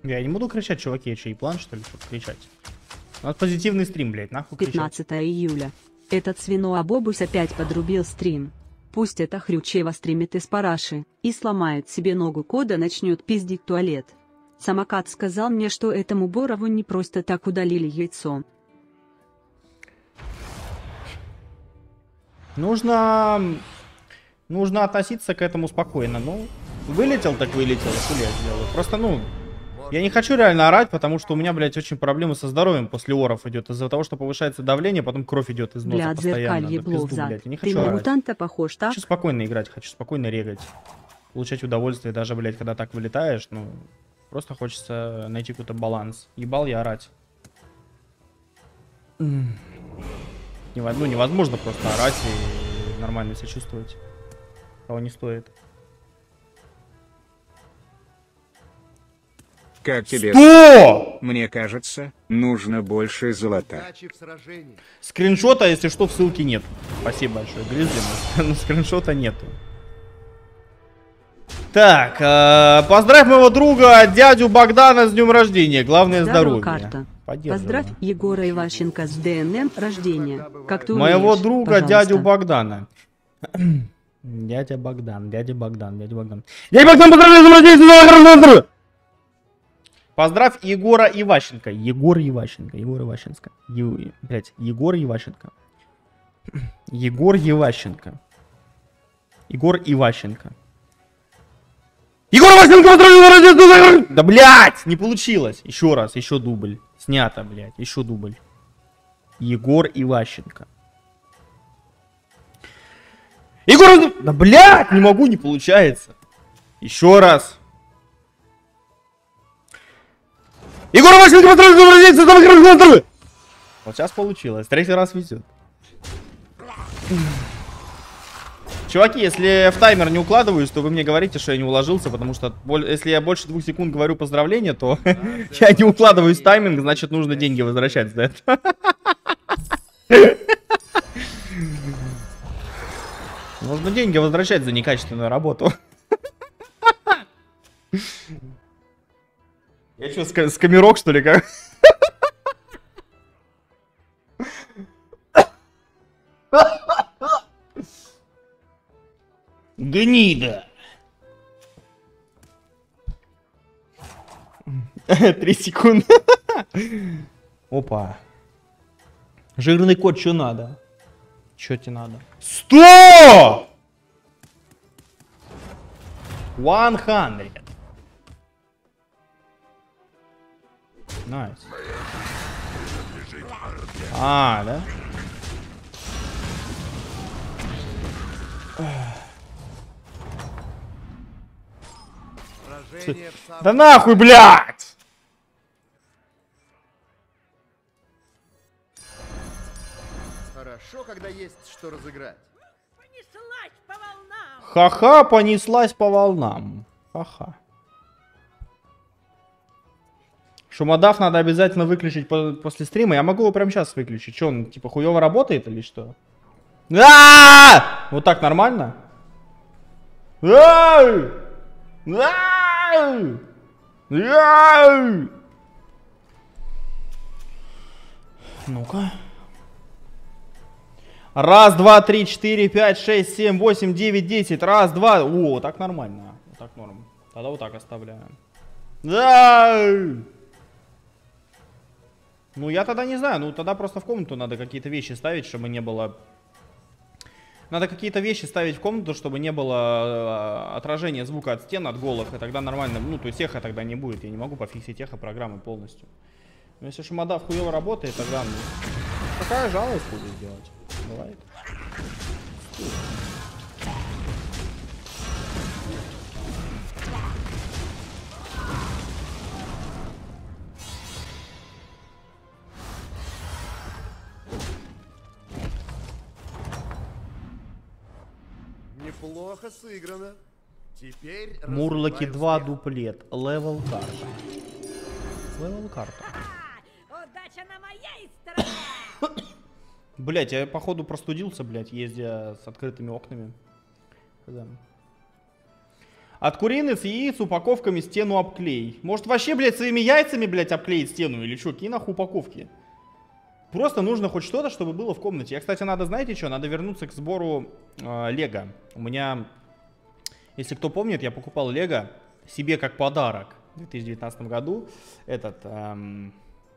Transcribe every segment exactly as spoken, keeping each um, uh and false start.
Я не буду кричать, чуваки, чей план, что ли, чтобы кричать. У нас позитивный стрим, блядь, нахуй кричать. пятнадцатое июля. Этот свинообобус опять подрубил стрим. Пусть это Хрючева стримит из параши и сломает себе ногу, кода начнет пиздить туалет. Самокат сказал мне, что этому Борову не просто так удалили яйцо. Нужно... Нужно относиться к этому спокойно. Ну, вылетел, так вылетел. Что я сделаю? Просто, ну... Я не хочу реально орать, потому что у меня, блядь, очень проблемы со здоровьем после оров идет. Из-за того, что повышается давление, потом кровь идет из носа Бля, постоянно. Да, пизду, блядь. Я не хочу орать. Мутанта похож, так? Хочу спокойно играть, хочу спокойно регать. Получать удовольствие, даже, блядь, когда так вылетаешь, ну... Просто хочется найти какой-то баланс. Ебал я орать. Ну, невозможно просто орать и нормально себя чувствовать. Того не стоит. Как тебе? Что? Мне кажется, нужно больше золота. Скриншота, если что, в ссылке нет. Спасибо большое, Гризли, но скриншота нету. Так, э, поздравь моего друга, дядю Богдана, с днем рождения. Главное здоровье. Карта. Поздравь Егора Иващенко с ДНМ рождения. Как ты моего умеешь, друга, пожалуйста. дядю Богдана. Дядя Богдан, дядя Богдан, дядя Богдан. Дядя Богдан, поздравляю с днем рождения. Поздравь Егора Иващенко. Егор Иващенко. Егор Иващенко. Е... Блять, Егор Иващенко. Егор Иващенко. Егор Иващенко. Егор Иващенко, поздравляю! Да, блять, не получилось. Еще раз, еще дубль. Снято, блять, еще дубль. Егор Иващенко. Егор... Да, блять, не могу, не получается. Еще раз. Егор Иващенко, поздравляю! Вот сейчас получилось. Третий раз везет. Чуваки, если в таймер не укладываюсь, то вы мне говорите, что я не уложился, потому что если я больше двух секунд говорю поздравления, то я не укладываюсь в тайминг, значит нужно деньги возвращать за это. Нужно деньги возвращать за некачественную работу. Я что, с, с камерок, что ли, как? Гнида. Три секунды. Опа. Жирный кот, что надо? Что тебе надо? Сто! One Найс. А, да? Да нахуй, блядь! Хорошо, когда есть что разыграть. Понеслась по волнам. Ха-ха, понеслась по волнам. Ха-ха. Шумодав надо обязательно выключить по после стрима. Я могу его прямо сейчас выключить. Че, он типа хуево работает или что? А-а-а! Вот так нормально? Ну-ка. Раз, два, три, четыре, пять, шесть, семь, восемь, девять, десять. Раз, два. О, так нормально. Вот так норм. Тогда вот так оставляем. Ну, я тогда не знаю. Ну, тогда просто в комнату надо какие-то вещи ставить, чтобы не было... Надо какие-то вещи ставить в комнату, чтобы не было отражения звука от стен, от голых. И тогда нормально... Ну, то есть эхо тогда не будет. Я не могу пофиксить эхо программы полностью. Но если шумодав хуево работает, тогда... Ну, какая жалость будет сделать? Бывает. Неплохо сыграно. Теперь Мурлоки два дуплет. Левел карта. Левел карта. Удача на моей стороне. Блять, я походу простудился, блять, ездя с открытыми окнами. Да. От куриных яиц упаковками стену обклей. Может вообще, блядь, своими яйцами, блядь, обклеить стену или что? Какие нахуй упаковки? Просто нужно хоть что-то, чтобы было в комнате. Я, кстати, надо, знаете что? Надо вернуться к сбору э, лего. У меня, если кто помнит, я покупал лего себе как подарок в две тысячи девятнадцатом году. Этот, эм,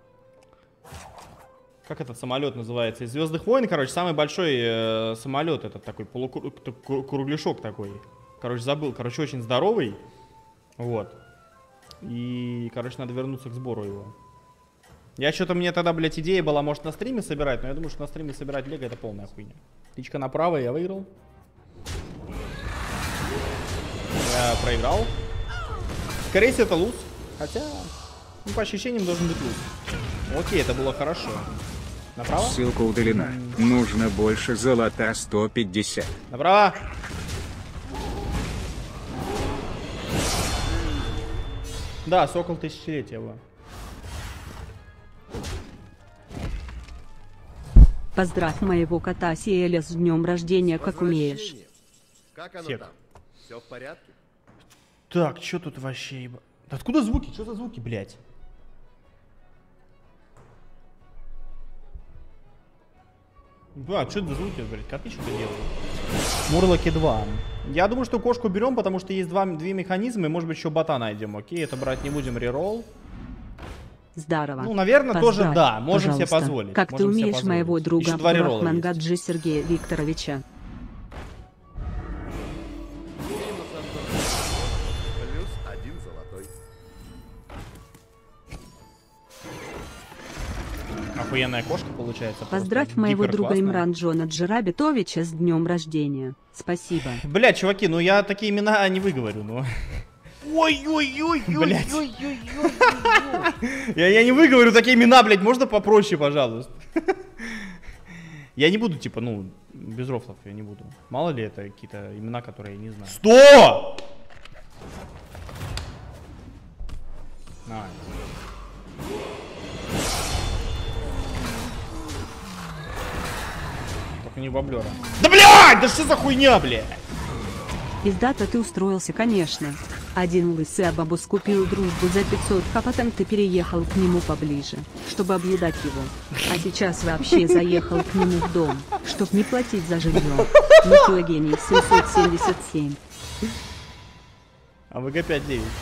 как этот самолет называется? Из Звездных войн, короче, самый большой э, самолет. Этот такой полукругляшок такой. Короче, забыл. Короче, очень здоровый. Вот. И, короче, надо вернуться к сбору его. Я что-то, мне тогда, блядь, идея была, может, на стриме собирать, но я думаю, что на стриме собирать лего это полная хуйня. Тычка направо, я выиграл. Я проиграл. Скорее всего, это луз. Хотя, ну, по ощущениям должен быть луз. Окей, это было хорошо. Направо? Ссылка удалена. Нужно больше золота сто пятьдесят. Направо! Да, сокол тысячелетия его. Поздравь моего кота Сиэля с днем рождения, как умеешь. Возвращение. Как оно Сек. там? Все в порядке? Так, что тут вообще? еба- Да откуда звуки? Что за звуки, блядь? Да, что это за звуки, блядь? Коты что-то делают. Мурлоки два. Я думаю, что кошку берем, потому что есть два, две механизма, и может быть еще бота найдем, окей? Это брать не будем, реролл. Здорово. Ну, наверное, тоже Поздравь, да, можем себе пожалуйста. позволить. Как ты можем себе умеешь позволить. моего друга Еще два реролла есть. Мангаджи Сергея Викторовича. Минус Антон. Плюс один золотой. Охуенная кошка получается. Поздравь просто моего друга гиперклассная. Имран Джона Джарабитовича с днем рождения. Спасибо. Бля, чуваки, ну я такие имена не выговорю, ну. Ой-ой-ой, Блядь. Я, я не выговорю такие имена, блядь, можно попроще, пожалуйста. Я не буду, типа, ну, без рофлов я не буду. Мало ли это какие-то имена, которые я не знаю. Сто! На. Только не баблера. Да блядь, да что за хуйня, блядь? Пиздата ты устроился, конечно. Один лысый абабус купил дружбу за пятьсот, а потом ты переехал к нему поближе, чтобы объедать его. А сейчас вообще заехал к нему в дом, чтоб не платить за жилье. Михаил Гений семьсот семьдесят семь. А вэ гэ пять девять.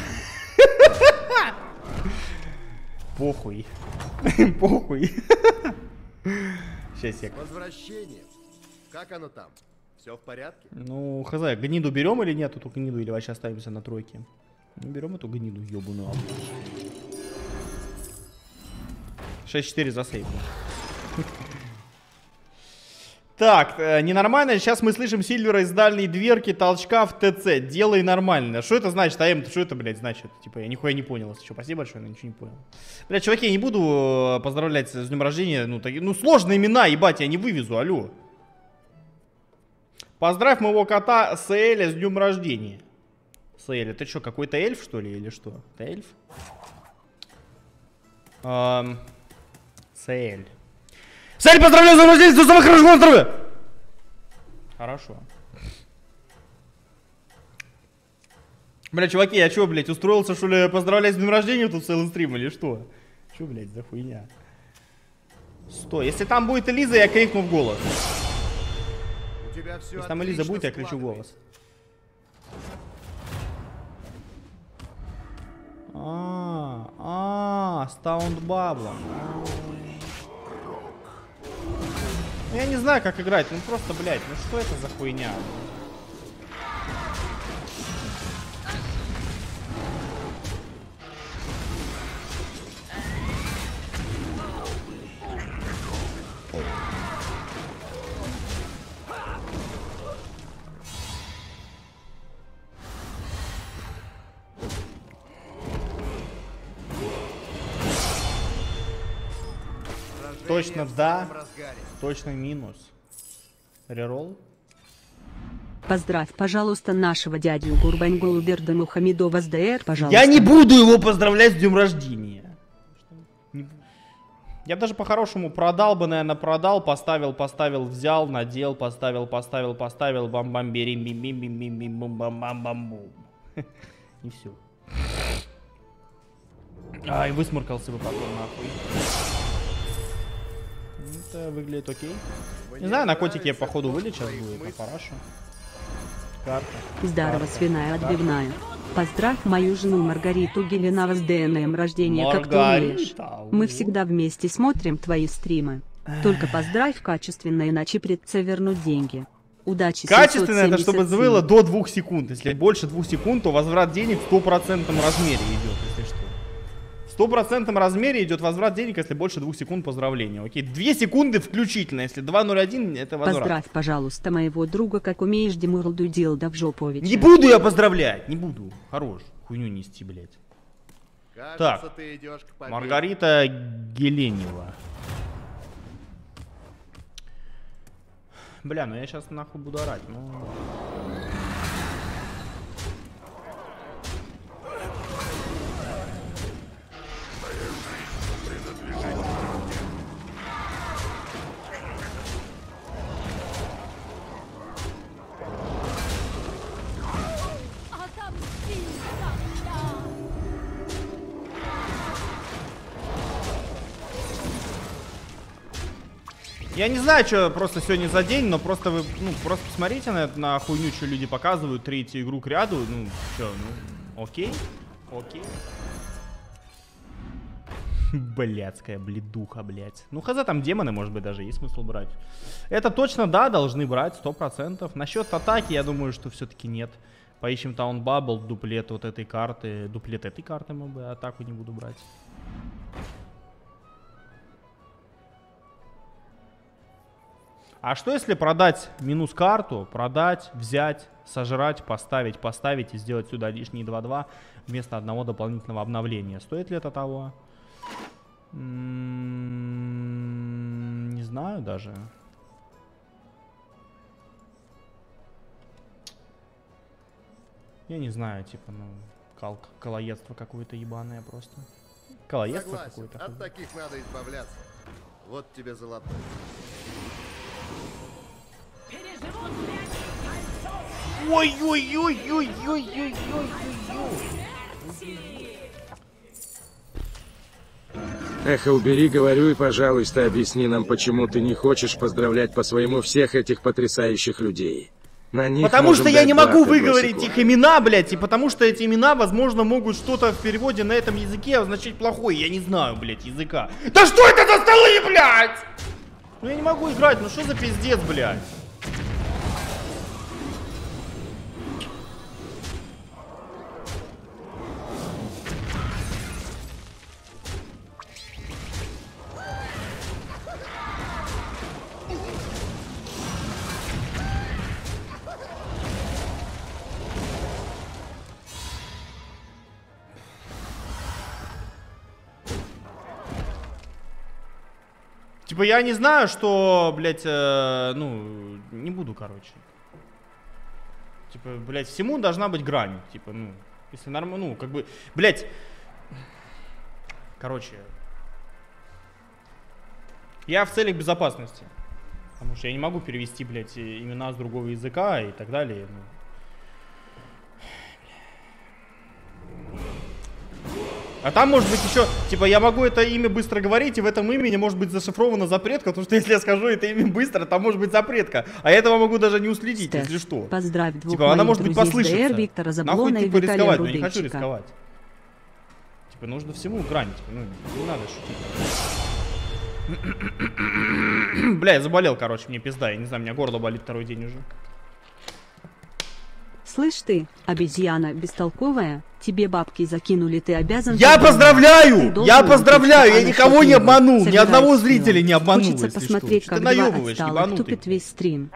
Похуй. Похуй. Сейчас я. Возвращение. Как оно там? Все в порядке? Ну, хз, гниду берем или нет эту гниду, или вообще оставимся на тройке? Ну, берем эту гниду, ебаную. шесть четыре за сейф. Так, э, ненормально. Сейчас мы слышим Сильвера из дальней дверки толчка в ТЦ. Делай нормально. Что это значит? АМ, что это, блядь, значит? Типа, я нихуя не понял. Что, спасибо большое, но ничего не понял. Блядь, чуваки, я не буду э, поздравлять с днем рождения. Ну, так, ну, сложные имена, ебать, я не вывезу, алло. Поздравь моего кота Саэля с днем рождения. Саэль, это что, какой-то эльф, что ли, или что? Это эльф? Эм... Саэль. Саэль, поздравляю с днем рождения, ты самый хороший монстр! Хорошо. Бля, чуваки, я что, блядь, устроился, что ли, поздравлять с днем рождения тут целый стрим, или что? Что, блядь, за хуйня? Стой, если там будет Элиза, я крикну в голос. У тебя все Если там Элиза будет, я кричу в голос. А, а, с таундбаблом. Ну, я не знаю, как играть. Ну просто, блядь, ну что это за хуйня? Точно да, точно минус. Реролл. Поздравь, пожалуйста, нашего дядю Гурбангулу Берда Мухамедова с ДР, пожалуйста. Я не буду его поздравлять с днем рождения. Не бу- Я бы даже по-хорошему продал бы, наверное, продал, поставил, поставил, взял, надел, поставил, поставил, поставил, бам бам берим бим бим бим бим бим бам бам бам бам бум. И все. Ай, высморкался бы потом нахуй. Это выглядит окей. Не знаю, на котике походу вылечат будет, а парашу. Карта. Здорово, Карта. свиная отбивная. Поздравь мою жену Маргариту Геленава с ДНМ рождения, как ты умеешь. Маргарита, Мы о. всегда вместе смотрим твои стримы. Только поздравь качественно, иначе придется вернуть деньги. Удачи, Качественно это чтобы семьсот семьдесят семь. было до двух секунд. Если больше двух секунд, то возврат денег в стопроцентном размере идет, если что. В стопроцентном размере идет возврат денег, если больше двух секунд поздравления. Окей, две секунды включительно. Если два ноль один, это возврат. Поздравь, пожалуйста, моего друга, как умеешь, Демурлду Дилда в Жоповича. Не буду я поздравлять, не буду. Хорош, хуйню нести, блядь. Кажется, Так, ты идешь к победе. Маргарита Геленева. Бля, ну я сейчас нахуй буду орать, ну... Я не знаю, что просто сегодня за день, но просто вы, ну, просто посмотрите на, на хуйню, что люди показывают, третью игру к ряду, ну, что, ну, окей, окей. Блядская бледуха, блядь. Ну, хз, там демоны, может быть, даже есть смысл брать. Это точно, да, должны брать, сто процентов. Насчет атаки, я думаю, что все-таки нет. Поищем Таун Бабл, дуплет вот этой карты. Дуплет этой карты мы бы атаку не буду брать. А что если продать минус карту, продать, взять, сожрать, поставить, поставить и сделать сюда лишние два-два вместо одного дополнительного обновления? Стоит ли это того? М-м-м, не знаю даже. Я не знаю, типа, ну, кол колоедство какое-то ебаное просто. Колоедство Согласен, какое-то. от таких надо избавляться. Вот тебе золотой. Переживут пять кольцов. Эхо, убери, говорю, и, пожалуйста, объясни нам, почему ты не хочешь поздравлять по-своему всех этих потрясающих людей. На них Потому можем что я дать не могу баты выговорить босиком. их имена, блядь, и потому что эти имена, возможно, могут что-то в переводе на этом языке означать плохое. Я не знаю, блядь, языка. Да что это за столы, блядь? Ну я не могу играть, ну что за пиздец, блядь? Типа я не знаю, что, блядь, э, ну, не буду, короче. Типа, блядь, всему должна быть грань. Типа, ну, если нормально, ну, как бы, блядь. Короче. Я в целях безопасности. Потому что я не могу перевести, блядь, имена с другого языка и так далее. Ну. А там может быть еще, типа, я могу это имя быстро говорить, и в этом имени может быть зашифрована запретка, потому что если я скажу это имя быстро, там может быть запретка. А я этого могу даже не уследить, Стеф, если что. Поздравь двух Типа, она моих может быть друзей с послышится. ДР, Виктора Нахуй, Заблона и типа, Виталия рисковать, но я не хочу Рудейчика. рисковать. Типа, нужно всему грань, типа, ну, не надо шутить. Бля, я заболел, короче, мне пизда, я не знаю, у меня горло болит второй день уже. Слышь ты, обезьяна бестолковая, тебе бабки закинули, ты обязан... Я поздравить. поздравляю! Ты должен Я быть поздравляю! Я Степана никого не Шапилова. обманул! Ни Собирай одного силы. зрителя не обманул, Хочется если посмотреть, что. Что как ты два наебываешь, отсталых ебанутый? тупит весь стрим.